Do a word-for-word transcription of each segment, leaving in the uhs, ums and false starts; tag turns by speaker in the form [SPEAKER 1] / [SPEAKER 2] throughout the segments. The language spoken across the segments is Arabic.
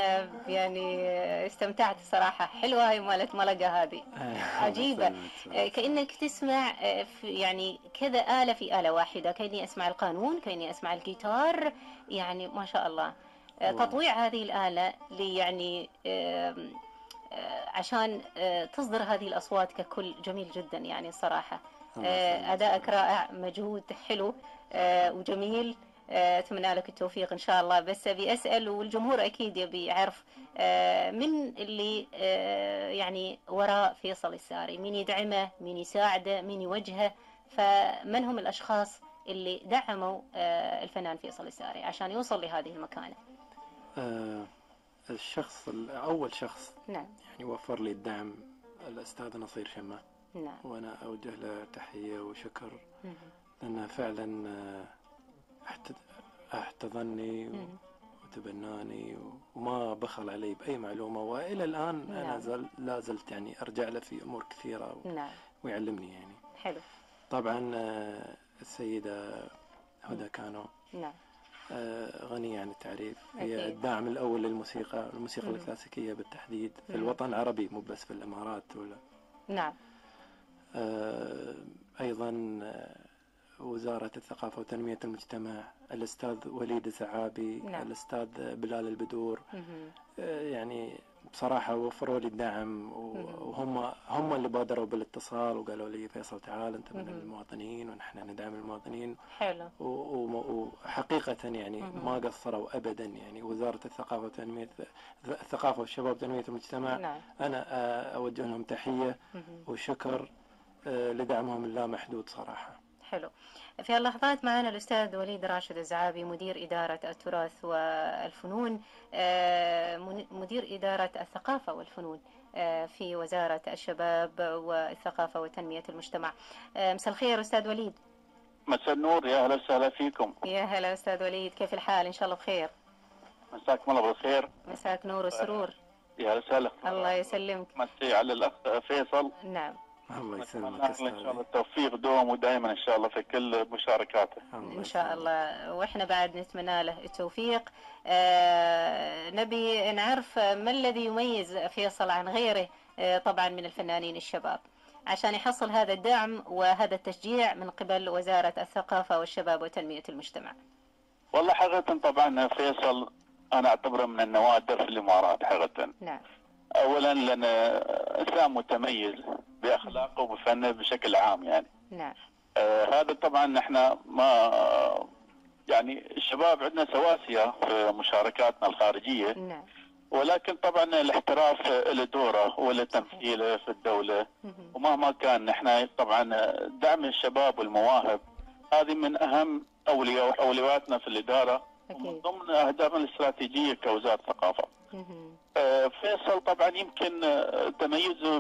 [SPEAKER 1] أنا يعني استمتعت صراحة. حلوة هاي مالت ملقا هذه، عجيبة. كأنك تسمع في يعني كذا آلة في آلة واحدة، كأني أسمع القانون، كأني أسمع الجيتار، يعني ما شاء الله. تطويع هذه الآلة لي يعني عشان تصدر هذه الأصوات ككل جميل جدا يعني صراحة. أدائك رائع، مجهود حلو وجميل. أتمنى لك التوفيق إن شاء الله. بس أبي أسأل، والجمهور أكيد يبي يعرف، من اللي يعني وراء فيصل الساري؟ مين يدعمه، مين يساعده، مين يوجهه؟ فمن هم الأشخاص اللي دعموا الفنان فيصل الساري عشان يوصل لهذه المكانة؟
[SPEAKER 2] آه الشخص أول شخص
[SPEAKER 1] نعم.
[SPEAKER 2] يعني وفر لي الدعم الأستاذ نصير شمة.
[SPEAKER 1] نعم.
[SPEAKER 2] وأنا أوجه له تحية وشكر،
[SPEAKER 1] مم.
[SPEAKER 2] لأنه فعلا احتضنني
[SPEAKER 1] مم.
[SPEAKER 2] وتبناني وما بخل علي بأي معلومة، وإلى الآن
[SPEAKER 1] نعم.
[SPEAKER 2] أنا زل لا زلت يعني أرجع له في أمور كثيرة و...
[SPEAKER 1] نعم.
[SPEAKER 2] ويعلمني يعني.
[SPEAKER 1] حلو.
[SPEAKER 2] طبعا السيدة هدى كانو
[SPEAKER 1] نعم.
[SPEAKER 2] غنية عن التعريف، هي
[SPEAKER 1] أكيد.
[SPEAKER 2] الداعم الأول للموسيقى، الموسيقى
[SPEAKER 1] مم.
[SPEAKER 2] الكلاسيكية بالتحديد في
[SPEAKER 1] مم.
[SPEAKER 2] الوطن العربي، مو بس في الإمارات ولا.
[SPEAKER 1] نعم.
[SPEAKER 2] أيضا وزارة الثقافة وتنمية المجتمع، الأستاذ وليد الزعابي. نعم. الأستاذ بلال البدور. مم. يعني بصراحة وفروا لي الدعم، وهم هم اللي بادروا بالاتصال وقالوا لي فيصل تعال أنت من المواطنين ونحن ندعم المواطنين.
[SPEAKER 1] حلو.
[SPEAKER 2] وحقيقة يعني
[SPEAKER 1] مم.
[SPEAKER 2] ما قصروا أبدا. يعني وزارة الثقافة وتنمية الثقافة والشباب وتنمية المجتمع. نعم. أنا أوجه لهم تحية مم. وشكر لدعمهم اللامحدود صراحة.
[SPEAKER 1] حلو. في اللحظات معنا الأستاذ وليد راشد الزعابي، مدير إدارة التراث والفنون، مدير إدارة الثقافة والفنون في وزارة الشباب والثقافة وتنمية المجتمع. مساء الخير أستاذ وليد.
[SPEAKER 3] مساء النور، يا هلا وسهلا فيكم.
[SPEAKER 1] يا هلا أستاذ وليد، كيف الحال؟ إن شاء الله بخير.
[SPEAKER 3] مساكم الله بالخير.
[SPEAKER 1] مساك نور وسرور.
[SPEAKER 3] يا هلا وسهلا.
[SPEAKER 1] الله يسلمك.
[SPEAKER 3] مسي على الأخ فيصل.
[SPEAKER 1] نعم.
[SPEAKER 2] الله يسلمك
[SPEAKER 3] أستاذ. إن شاء الله التوفيق دوم ودائما إن شاء الله في كل مشاركاته.
[SPEAKER 1] إن شاء الله، وإحنا بعد نتمنى له التوفيق. آه نبي نعرف ما الذي يميز فيصل عن غيره، آه طبعا من الفنانين الشباب، عشان يحصل هذا الدعم وهذا التشجيع من قبل وزارة الثقافة والشباب وتنمية المجتمع.
[SPEAKER 3] والله حقيقة طبعا فيصل أنا أعتبره من النوادر في الإمارات حقيقة.
[SPEAKER 1] نعم.
[SPEAKER 3] أولا لأن إنسان متميز بأخلاقه وبفنه بشكل عام يعني.
[SPEAKER 1] نعم.
[SPEAKER 3] آه هذا طبعا احنا ما يعني الشباب عندنا سواسية في مشاركاتنا الخارجية.
[SPEAKER 1] نعم.
[SPEAKER 3] ولكن طبعا الاحتراف له دوره وله تمثيله في الدولة. ومهما كان احنا طبعا دعم الشباب والمواهب هذه من أهم أولوياتنا في الإدارة. أكيد. ومن ضمن أهدافنا الاستراتيجية كوزارة الثقافة. فيصل طبعا يمكن تميزه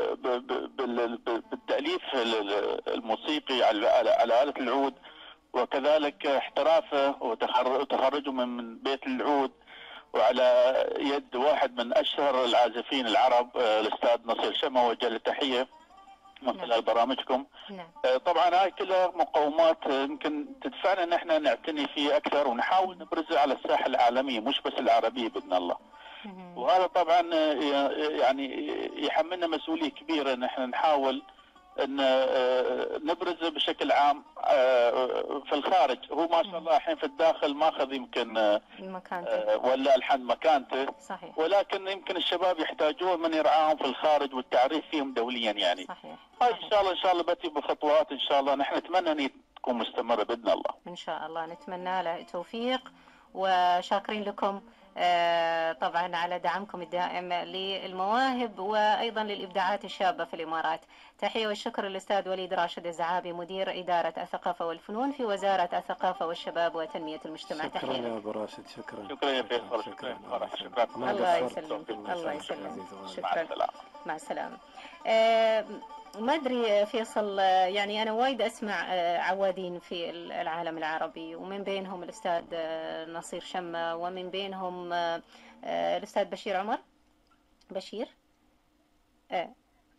[SPEAKER 3] بالتأليف الموسيقي على آلة العود، وكذلك احترافه وتخرجه من بيت العود وعلى يد واحد من أشهر العازفين العرب الأستاذ نصير شمة، وجه له تحية من خلال برامجكم.
[SPEAKER 1] نعم.
[SPEAKER 3] طبعا هاي كلها مقومات يمكن تدفعنا ان احنا نعتني فيه اكثر ونحاول نبرزه على الساحه العالميه مش بس العربيه باذن الله. وهذا طبعا يعني يحملنا مسؤوليه كبيره ان احنا نحاول ان نبرزه بشكل عام في الخارج. هو ما شاء الله الحين في الداخل ماخذ يمكن
[SPEAKER 1] مكانته
[SPEAKER 3] ولا الحين مكانته.
[SPEAKER 1] صحيح.
[SPEAKER 3] ولكن يمكن الشباب يحتاجون من يرعاهم في الخارج والتعريف فيهم دوليا يعني.
[SPEAKER 1] صحيح.
[SPEAKER 3] هاي ان شاء الله ان شاء الله بتي بخطوات ان شاء الله. نحن نتمنى ان تكون مستمره باذن الله.
[SPEAKER 1] ان شاء الله نتمنى له التوفيق، وشاكرين لكم طبعا على دعمكم الدائم للمواهب وايضا للابداعات الشابه في الامارات. تحيه والشكر للاستاذ وليد راشد الزعابي، مدير اداره الثقافه والفنون في وزاره الثقافه والشباب وتنميه المجتمع.
[SPEAKER 2] شكرا
[SPEAKER 1] تحيه
[SPEAKER 2] يا ابو راشد. شكرا.
[SPEAKER 3] شكرا يا فيصل. شكرا.
[SPEAKER 2] شكرا.
[SPEAKER 1] الله يسلمك. الله يسلمك.
[SPEAKER 3] شكرا. مع السلامه.
[SPEAKER 1] مع السلامه. أه ما أدري فيصل، يعني أنا وايد أسمع عوادين في العالم العربي، ومن بينهم الأستاذ نصير شمة، ومن بينهم الأستاذ بشير عمر. بشير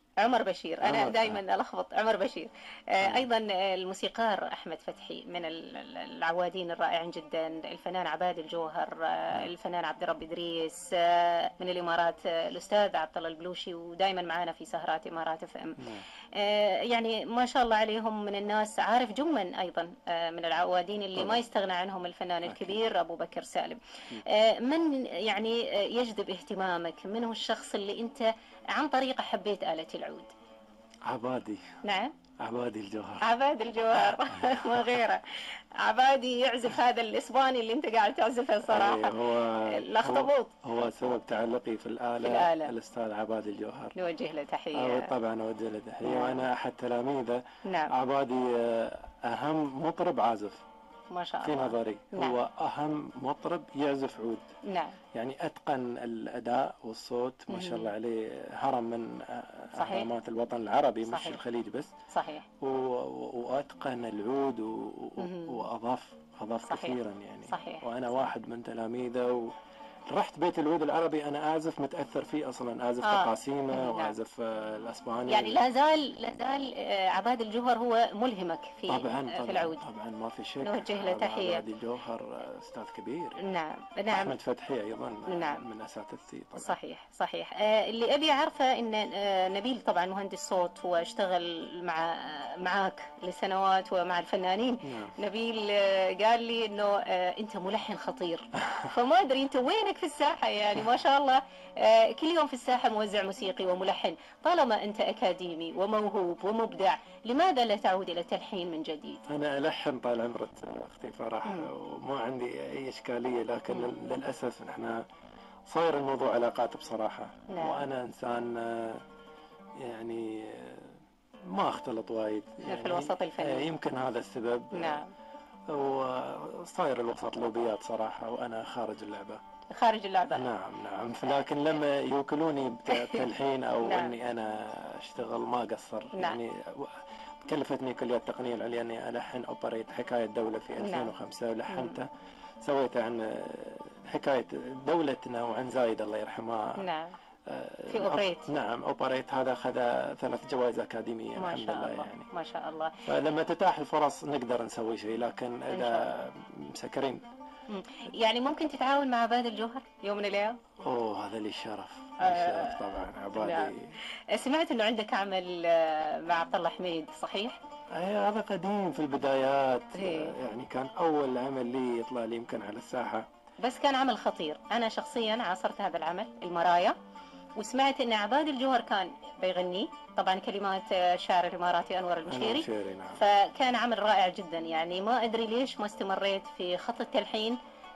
[SPEAKER 1] عمر بشير، أنا
[SPEAKER 2] عمر.
[SPEAKER 1] دائما ألخبط عمر بشير.
[SPEAKER 2] آه.
[SPEAKER 1] أيضا الموسيقار أحمد فتحي من العوادين الرائعين جدا، الفنان عباد الجوهر،
[SPEAKER 2] آه.
[SPEAKER 1] الفنان عبد الرب إدريس من الإمارات، الأستاذ عبد الله البلوشي ودائما معنا في سهرات إمارات اف ام. يعني ما شاء الله عليهم من الناس. عارف جمن أيضا من العوادين اللي
[SPEAKER 2] طبعا.
[SPEAKER 1] ما يستغنى عنهم الفنان الكبير
[SPEAKER 2] أكيد.
[SPEAKER 1] أبو بكر سالم. من يعني يجذب اهتمامك؟ من هو الشخص اللي أنت عن طريقه حبيت آلة العود؟
[SPEAKER 2] عبادي.
[SPEAKER 1] نعم،
[SPEAKER 2] عبادي الجوهر.
[SPEAKER 1] عبادي الجوهر ما غيره. عبادي يعزف هذا الإسباني اللي أنت قاعد تعزفه صراحة،
[SPEAKER 2] هو
[SPEAKER 1] الأخطبوط.
[SPEAKER 2] هو, هو سبب تعلقي في الآلة,
[SPEAKER 1] في الآلة.
[SPEAKER 2] الأستاذ عبادي الجوهر،
[SPEAKER 1] نوجه له تحية.
[SPEAKER 2] طبعا أوجه له تحية.
[SPEAKER 1] نعم.
[SPEAKER 2] وأنا أحد تلاميذه.
[SPEAKER 1] نعم.
[SPEAKER 2] عبادي أهم مطرب عازف
[SPEAKER 1] ما شاء
[SPEAKER 2] في
[SPEAKER 1] الله.
[SPEAKER 2] نظري.
[SPEAKER 1] نعم.
[SPEAKER 2] هو أهم مطرب يعزف عود.
[SPEAKER 1] نعم.
[SPEAKER 2] يعني أتقن الأداء والصوت ما شاء الله عليه، هرم من أهرامات الوطن العربي. صحيح. مش الخليج بس.
[SPEAKER 1] صحيح.
[SPEAKER 2] وأتقن العود وأضاف أضاف كثيرا يعني.
[SPEAKER 1] صحيح.
[SPEAKER 2] وأنا
[SPEAKER 1] صحيح.
[SPEAKER 2] واحد من تلاميذه و... رحت بيت العود العربي، أنا أعزف متأثر فيه أصلا، أعزف
[SPEAKER 1] آه.
[SPEAKER 2] تقاسيمه.
[SPEAKER 1] نعم.
[SPEAKER 2] وأعزف الأسباني.
[SPEAKER 1] يعني لا زال لا زال عباد الجوهر هو ملهمك في
[SPEAKER 2] طبعا. طبعا.
[SPEAKER 1] في العود.
[SPEAKER 2] طبعا ما في شك.
[SPEAKER 1] نوجه له تحية.
[SPEAKER 2] عباد الجوهر أستاذ كبير.
[SPEAKER 1] نعم. نعم.
[SPEAKER 2] أحمد فتحي أيضا.
[SPEAKER 1] نعم.
[SPEAKER 2] من أساتذتي طبعا.
[SPEAKER 1] صحيح. صحيح. آه اللي أبي أعرفه إن آه نبيل طبعا مهندس صوت واشتغل مع معاك لسنوات ومع الفنانين.
[SPEAKER 2] نعم.
[SPEAKER 1] نبيل آه قال لي إنه آه أنت ملحن خطير. فما أدري أنت وينك في الساحة، يعني ما شاء الله آه كل يوم في الساحة موزع موسيقي وملحن. طالما أنت أكاديمي وموهوب ومبدع، لماذا لا تعود إلى التلحين من جديد؟
[SPEAKER 2] أنا ألحن طال عمرك أختي فرح، وما عندي أي إشكالية، لكن مم. للأسف نحن صاير الموضوع علاقات بصراحة.
[SPEAKER 1] نعم.
[SPEAKER 2] وأنا إنسان يعني ما أختلط وايد يعني
[SPEAKER 1] في الوسط الفني.
[SPEAKER 2] يمكن هذا السبب.
[SPEAKER 1] نعم.
[SPEAKER 2] وصاير الوسط لوبيات صراحة، وأنا خارج اللعبة.
[SPEAKER 1] خارج اللعبة.
[SPEAKER 2] نعم نعم. لكن لما يوكلوني بتلحين أو
[SPEAKER 1] نعم.
[SPEAKER 2] أني أنا أشتغل ما قصر.
[SPEAKER 1] نعم.
[SPEAKER 2] يعني كلفتني كلية التقنية العليا أني ألحن أوبريت حكاية دولة في ألفين وخمسة. ولحنته سويته عن حكاية دولتنا وعن زايد الله يرحمها.
[SPEAKER 1] نعم. في أوبريت.
[SPEAKER 2] نعم أوبريت هذا أخذ ثلاث جوائز أكاديمية
[SPEAKER 1] ما
[SPEAKER 2] الحمد
[SPEAKER 1] شاء
[SPEAKER 2] لله.
[SPEAKER 1] الله.
[SPEAKER 2] يعني
[SPEAKER 1] ما شاء الله.
[SPEAKER 2] فلما تتاح الفرص نقدر نسوي شيء، لكن إذا مسكرين.
[SPEAKER 1] يعني ممكن تتعاون مع عباد الجوهر يوم من الأيام؟
[SPEAKER 2] أوه هذا لي الشرف.
[SPEAKER 1] آه
[SPEAKER 2] الشرف طبعا. عبادي.
[SPEAKER 1] نعم. سمعت إنه عندك عمل مع عبد الله حميد، صحيح؟
[SPEAKER 2] أي هذا قديم في البدايات.
[SPEAKER 1] هي.
[SPEAKER 2] يعني كان أول عمل لي يطلع لي يمكن على الساحة،
[SPEAKER 1] بس كان عمل خطير. أنا شخصيا عاصرت هذا العمل المرايا، وسمعت ان عباد الجوهر كان بيغني، طبعا كلمات الشاعر الاماراتي انور المشيري.
[SPEAKER 2] نعم.
[SPEAKER 1] فكان عمل رائع جدا. يعني ما ادري ليش ما استمريت في خط التلحين.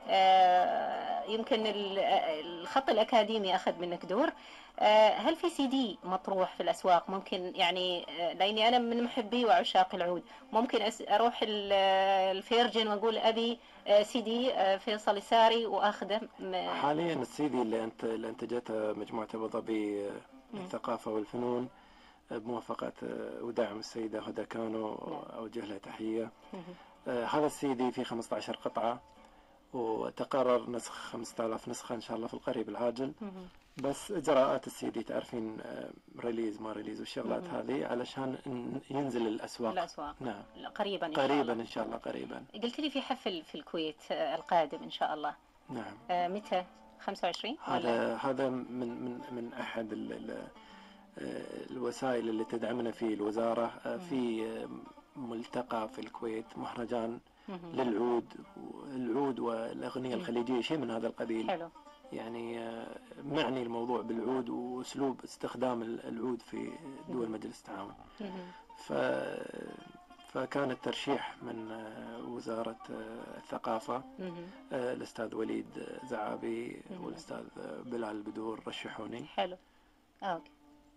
[SPEAKER 1] آه يمكن الخط الاكاديمي اخذ منك دور. آه هل في سي دي مطروح في الاسواق ممكن؟ يعني آه لاني انا من محبي وعشاق العود، ممكن اروح الفيرجن واقول ابي سي دي فيصل يساري واخذه.
[SPEAKER 2] حاليا السي دي اللي انت اللي انتجتها مجموعه ابو ظبي للثقافه والفنون بموافقه ودعم السيده هدى كانو، اوجه لها تحيه. هذا السي دي فيه خمسة عشر قطعه، وتقرر نسخ خمسة آلاف نسخه ان شاء الله في القريب العاجل. بس اجراءات السي دي تعرفين ريليز ما ريليز والشغلات هذه علشان ينزل الاسواق.
[SPEAKER 1] الاسواق.
[SPEAKER 2] نعم.
[SPEAKER 1] قريبا ان
[SPEAKER 2] قريبا
[SPEAKER 1] شاء الله.
[SPEAKER 2] ان شاء الله قريبا.
[SPEAKER 1] قلت لي في حفل في الكويت القادم ان شاء الله.
[SPEAKER 2] نعم.
[SPEAKER 1] آه متى؟ خمسة وعشرين
[SPEAKER 2] هذا هذا من من من احد ال ال الوسائل اللي تدعمنا فيه الوزاره. في ملتقى في الكويت، مهرجان للعود، العود والاغنيه الخليجيه شيء من هذا القبيل.
[SPEAKER 1] حلو.
[SPEAKER 2] يعني معني الموضوع بالعود واسلوب استخدام العود في دول مجلس التعاون. ف فكان الترشيح من وزارة الثقافة، الأستاذ وليد زعابي والأستاذ بلال البدور رشحوني.
[SPEAKER 1] حلو. أوكي.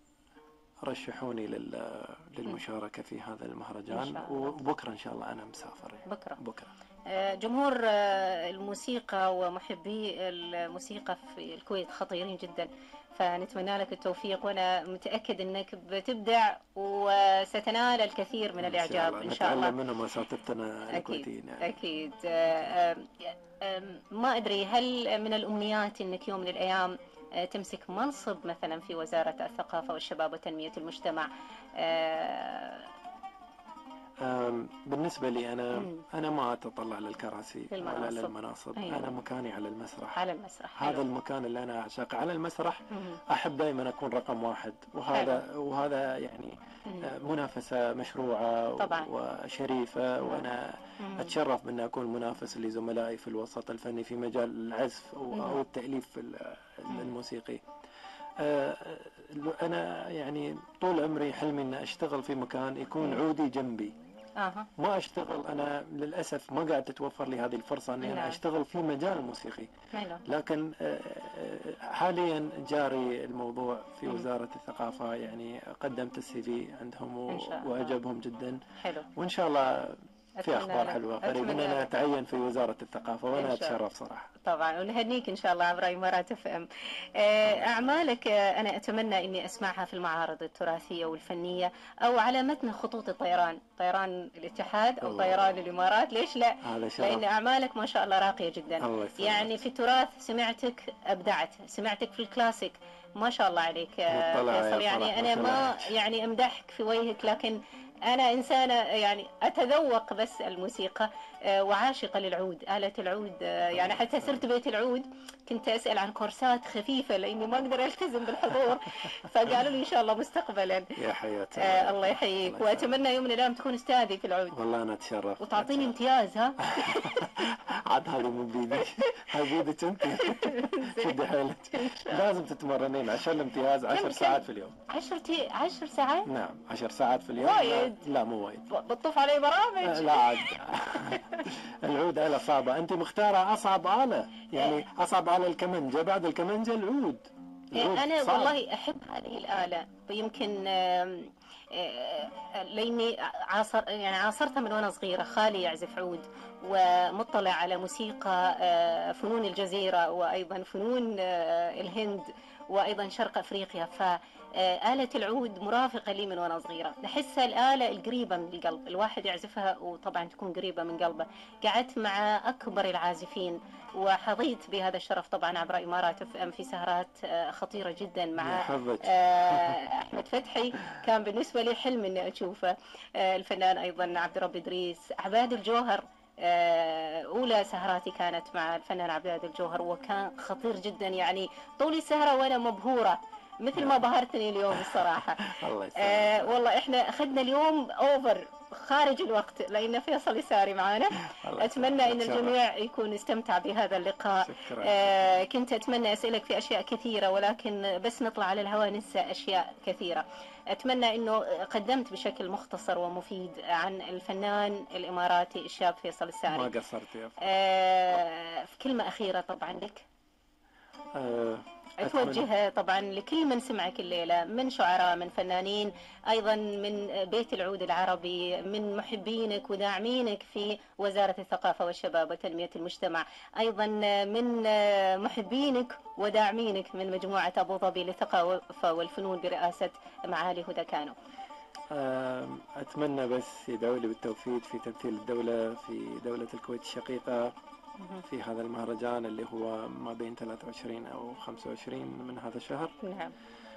[SPEAKER 2] رشحوني للمشاركة في هذا المهرجان، وبكرة إن شاء الله أنا مسافر.
[SPEAKER 1] بكرة.
[SPEAKER 2] بكرة.
[SPEAKER 1] جمهور الموسيقى ومحبي الموسيقى في الكويت خطيرين جدا، فنتمنى لك التوفيق، وأنا متأكد أنك بتبدع وستنال الكثير من الإعجاب إن شاء الله.
[SPEAKER 2] نتعلم منهم أساتذتنا الكويتيين.
[SPEAKER 1] يعني. أكيد. ما أدري هل من الأمنيات أنك يوم من الأيام تمسك منصب مثلا في وزارة الثقافة والشباب وتنمية المجتمع؟
[SPEAKER 2] بالنسبة لي أنا مم. أنا ما أتطلع للكراسي
[SPEAKER 1] للمناصب.
[SPEAKER 2] ولا للمناصب. أيوة. أنا مكاني على المسرح.
[SPEAKER 1] على المسرح.
[SPEAKER 2] هذا المكان اللي أنا أعشقه على المسرح. مم. أحب دائما أكون رقم واحد، وهذا حلو. وهذا يعني مم. منافسة مشروعة طبعا. وشريفة. مم. وأنا مم. أتشرف بأن أكون منافس لزملائي في الوسط الفني في مجال العزف أو التأليف الموسيقي. أنا يعني طول عمري حلمي أن أشتغل في مكان يكون عودي جنبي. أه. ما أشتغل أنا للأسف ما قاعد تتوفر لي هذه الفرصة أني أنا أشتغل في مجال موسيقي. لكن حاليا جاري الموضوع في وزارة الثقافة، يعني قدمت السي في عندهم وأعجبهم جدا. حلو. وإن شاء الله في أخبار حلوة قريبا أنا أتعين في وزارة الثقافة وأنا أتشرف صراحة.
[SPEAKER 1] طبعا ونهنيك إن شاء الله عبر إمارات اف ام. أعمالك أنا أتمنى إني أسمعها في المعارض التراثية والفنية أو على متن خطوط الطيران، طيران الاتحاد أو طيران الإمارات، ليش لا؟ لأن أعمالك ما شاء الله راقية جدا. يعني في التراث سمعتك أبدعت، سمعتك في الكلاسيك ما شاء الله عليك فيصل. يعني أنا ما يعني أمدحك في وجهك، لكن أنا إنسانة يعني أتذوق بس الموسيقى وعاشقة للعود، آلة العود. يعني حتى صرت بيت العود كنت أسأل عن كورسات خفيفة لأني ما أقدر ألتزم بالحضور، فقالوا لي إن شاء الله مستقبلا.
[SPEAKER 2] يا حياتي.
[SPEAKER 1] آه الله يحييك، وأتمنى يوم من الأيام تكون أستاذي في العود.
[SPEAKER 2] والله أنا أتشرف.
[SPEAKER 1] وتعطيني امتياز. ها
[SPEAKER 2] عاد هذه من بيدك، هذه بيدك أنت. شدي حيلك، لازم تتمرنين عشان الامتياز عشر ساعات في اليوم.
[SPEAKER 1] عشر تي... عشر ساعات؟
[SPEAKER 2] نعم عشر ساعات في اليوم.
[SPEAKER 1] وايد.
[SPEAKER 2] لا مو وايد.
[SPEAKER 1] بتطوف علي برامج.
[SPEAKER 2] لا عاد. العود آلة صعبة، أنت مختارة أصعب آلة، يعني أصعب آلة الكمنجة، بعد الكمنجة العود.
[SPEAKER 1] أنا صعب. والله أحب هذه الآلة، يمكن لأني عاصر يعني عاصرتها من وأنا صغيرة. خالي يعزف عود ومطلع على موسيقى فنون الجزيرة وأيضا فنون الهند وأيضا شرق أفريقيا، فآلة العود مرافقة لي من وأنا صغيرة. أحس الآلة القريبة من القلب، الواحد يعزفها وطبعا تكون قريبة من قلبه. قعدت مع أكبر العازفين وحظيت بهذا الشرف طبعا عبر إمارات اف ام في سهرات خطيرة جدا مع أحمد فتحي. كان بالنسبة لي حلم إني أشوفه. الفنان أيضا عبد الرب إدريس، عباد الجوهر. أولى سهراتي كانت مع الفنان عباد الجوهر وكان خطير جدا. يعني طول السهرة وأنا مبهورة مثل ما بهرتني اليوم الصراحة.
[SPEAKER 2] الله
[SPEAKER 1] آه والله إحنا أخذنا اليوم أوفر خارج الوقت لأن فيصل يساري معنا. أتمنى أن الجميع يكون استمتع بهذا اللقاء. آه كنت أتمنى أسألك في أشياء كثيرة ولكن بس نطلع على الهواء ننسى أشياء كثيرة. أتمنى أنه قدمت بشكل مختصر ومفيد عن الفنان الإماراتي الشاب فيصل الساري.
[SPEAKER 2] ما قصرت يا
[SPEAKER 1] آه في كلمة أخيرة طبعا لك.
[SPEAKER 2] أه
[SPEAKER 1] أتوجه طبعا لكل من سمعك الليلة من شعراء، من فنانين، أيضا من بيت العود العربي، من محبينك وداعمينك في وزارة الثقافة والشباب وتنمية المجتمع، أيضا من محبينك وداعمينك من مجموعة أبو ظبي للثقافة والفنون برئاسة معالي هدى كانو.
[SPEAKER 2] أتمنى بس يدعوا لي بالتوفيق في تمثيل الدولة في دولة الكويت الشقيقة في هذا المهرجان اللي هو ما بين ثلاثة وعشرين أو خمسة وعشرين من هذا الشهر.
[SPEAKER 1] نعم.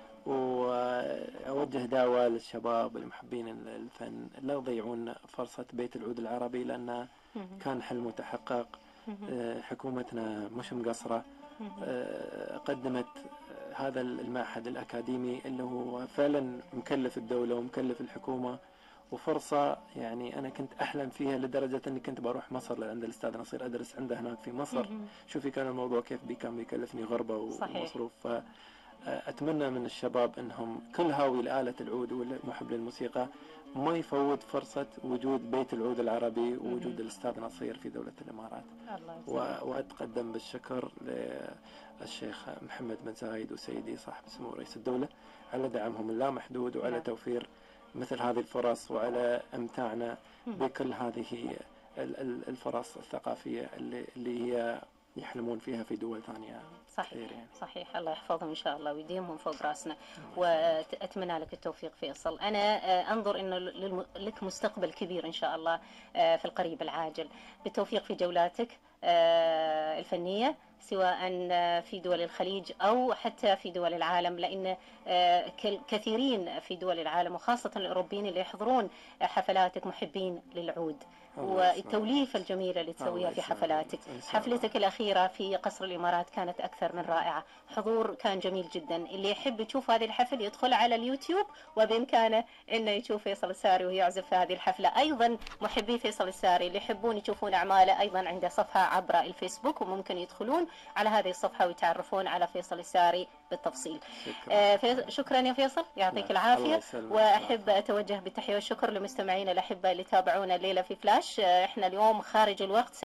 [SPEAKER 2] وأوجه دعوة للشباب المحبين الفن لا يضيعون فرصة بيت العود العربي لأنه كان حلم متحقق. حكومتنا مش مقصرة، قدمت هذا المعهد الأكاديمي اللي هو فعلا مكلف الدولة ومكلف الحكومة، وفرصة يعني أنا كنت أحلم فيها لدرجة أني كنت بروح مصر عند الأستاذ نصير أدرس عنده هناك في مصر. شوفي كان الموضوع كيف بي كان بيكلفني غربة ومصروف. فأتمنى من الشباب أنهم كل هاوي لآلة العود والمحب للموسيقى ما يفوت فرصة وجود بيت العود العربي ووجود الأستاذ نصير في دولة الإمارات. وأتقدم بالشكر للشيخ محمد بن زايد وسيدي صاحب السمو رئيس الدولة على دعمهم اللامحدود وعلى
[SPEAKER 1] نعم.
[SPEAKER 2] توفير مثل هذه الفرص وعلى امتاعنا بكل هذه الفرص الثقافية اللي هي يحلمون فيها في دول ثانية.
[SPEAKER 1] صحيح يعني. صحيح، الله يحفظهم إن شاء الله ويديمهم فوق راسنا. وأتمنى لك التوفيق فيصل. أنا أنظر إنه لك مستقبل كبير إن شاء الله في القريب العاجل. بالتوفيق في جولاتك الفنية سواء في دول الخليج أو حتى في دول العالم، لأن كثيرين في دول العالم وخاصة الأوروبيين اللي يحضرون حفلاتك محبين للعود والتوليفة الجميلة اللي تسويها في حفلاتك. حفلتك الأخيرة في قصر الإمارات كانت أكثر من رائعة، حضور كان جميل جدا. اللي يحب يشوف هذه الحفل يدخل على اليوتيوب وبإمكانه إنه يشوف فيصل الساري وهو يعزف في هذه الحفلة. أيضا محبي فيصل الساري اللي يحبون يشوفون أعماله أيضا عنده صفحة عبر الفيسبوك، وممكن يدخلون على هذه الصفحة ويتعرفون على فيصل الساري بالتفصيل. شكرا, آه شكرا يا فيصل، يعطيك العافية. وأحب أتوجه بالتحية والشكر لمستمعينا الأحبة اللي تابعونا الليلة في فلاش. آه احنا اليوم خارج الوقت.